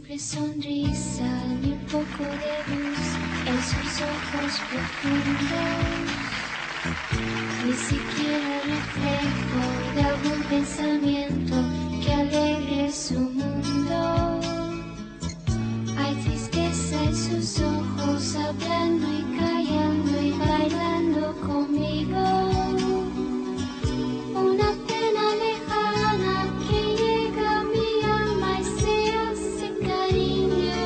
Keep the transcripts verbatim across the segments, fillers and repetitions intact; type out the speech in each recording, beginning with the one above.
simple sonrisa ni un poco de luz en sus ojos profundos, ni siquiera reflejo de algún pensamiento que alegre su mundo. Hay tristeza en sus ojos, hablando y callando y bailando conmigo. Una pena lejana que llega a mi alma y se hace cariño.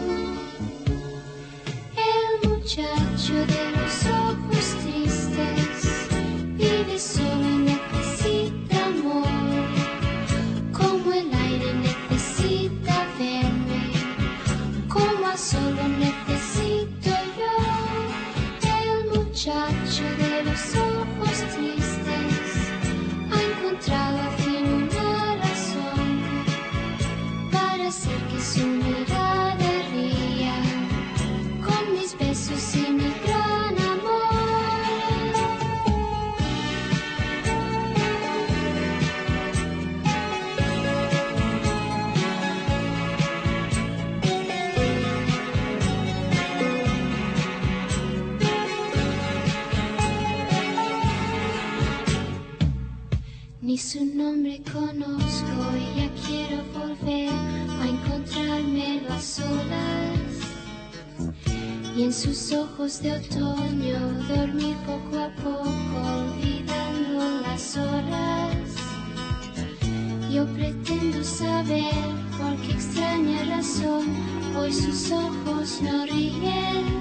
El muchacho de los ojos tristes vive solo y necesita amor, como el aire necesita verme, como a solo necesito yo. El muchacho de los ojos tristes ha encontrado al fin una razón para hacer que su mirada ría con mis besos y mi gran amor. Ni su nombre conozco y ya quiero volver a encontrármelo a solas, y en sus ojos de otoño dormir poco a poco olvidando las horas. Yo pretendo saber por qué extraña razón hoy sus ojos no ríen.